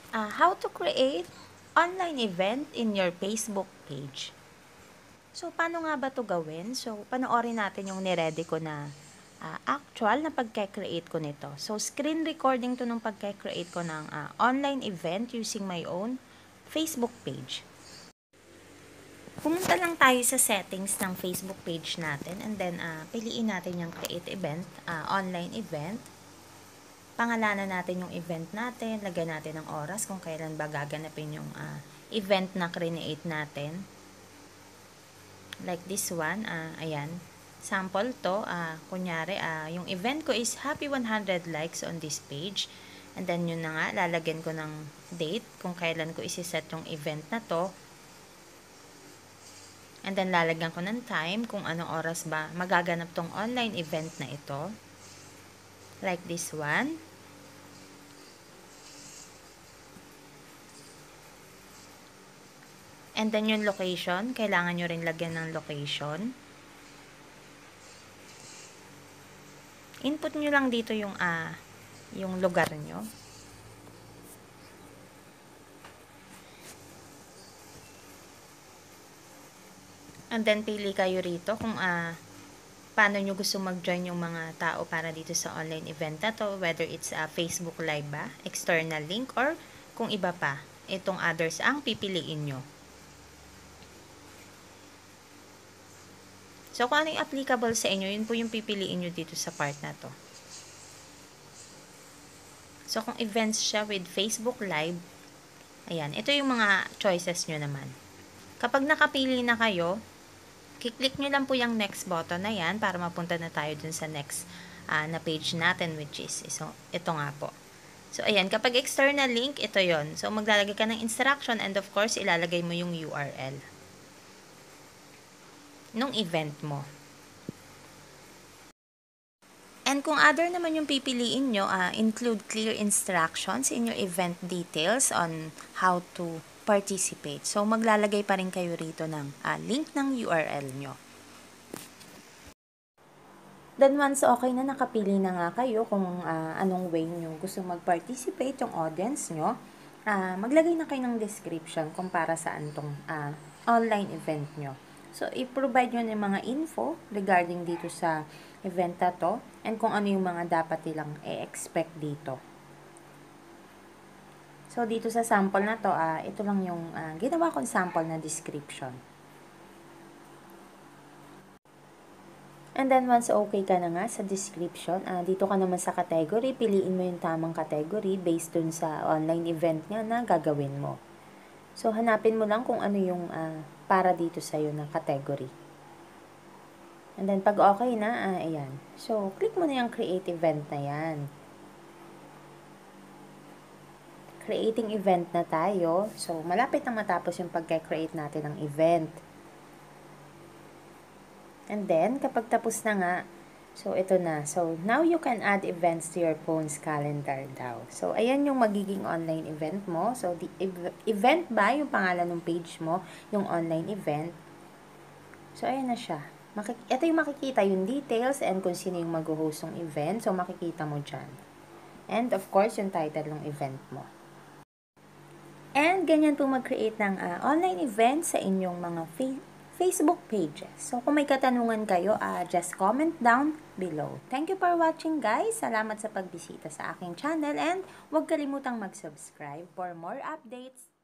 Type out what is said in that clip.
How to create online event in your Facebook page. So, paano nga ba to gawin? So, panoorin natin yung niredy ko na actual na pagka-create ko nito. So, screen recording to nung pagka-create ko ng online event using my own Facebook page. Pumunta lang tayo sa settings ng Facebook page natin and then piliin natin yung create event, online event. Pangalanan natin yung event natin, lagyan natin ng oras kung kailan ba gaganapin yung event na create natin. Like this one, ayan. Sample to, kunyari, yung event ko is happy 100 likes on this page. And then yun na nga, lalagyan ko ng date kung kailan ko isi-set yung event na to. And then lalagyan ko ng time kung anong oras ba magaganap tong online event na ito. Like this one. And then yung location, kailangan nyo rin lagyan ng location. Input nyo lang dito yung lugar nyo. And then pili kayo rito kung paano nyo gusto mag-join yung mga tao para dito sa online event na to. Whether it's Facebook Live ba, external link, or kung iba pa. Itong others ang pipiliin nyo. So, kung ano yung applicable sa inyo, yun po yung pipiliin nyo dito sa part na to. So, kung events siya with Facebook Live, ayan, ito yung mga choices nyo naman. Kapag nakapili na kayo, kiklik nyo lang po yung next button na yan para mapunta na tayo dun sa next na page natin, which is ito nga po. So, ayan, kapag external link, ito yon. So, maglalagay ka ng instruction and of course, ilalagay mo yung URL nung event mo. And kung other naman yung pipiliin nyo, include clear instructions in your event details on how to participate. So, maglalagay pa rin kayo rito ng link ng URL nyo. Then, once okay na nakapili na nga kayo kung anong way nyo gusto mag-participate yung audience nyo, maglagay na kayo ng description kung para saan tong online event nyo. So, i-provide nyo ng mga info regarding dito sa event na to and kung ano yung mga dapat nilang i-expect dito. So, dito sa sample na to, ito lang yung ginawa kong sample na description. And then, once okay ka na nga sa description, dito ka naman sa category, piliin mo yung tamang category based dun sa online event nga na gagawin mo. So, hanapin mo lang kung ano yung para dito sa'yo na category. And then, pag okay na, ayan. So, click mo na yung create event na yan. Creating event na tayo. So, malapit na matapos yung pagka-create natin ng event. And then, kapag tapos na nga, so, ito na. So, now you can add events to your phone's calendar daw. So, ayan yung magiging online event mo. So, the event ba yung pangalan ng page mo, yung online event. So, ayan na siya. Ito yung makikita yung details and kung sino yung mag-host ng event. So, makikita mo dyan. And, of course, yung title ng event mo. And, ganyan po mag-create ng online event sa inyong mga Facebook pages. So, kung may katanungan kayo, just comment down below. Thank you for watching, guys. Salamat sa pagbisita sa aking channel and huwag kalimutang mag-subscribe for more updates.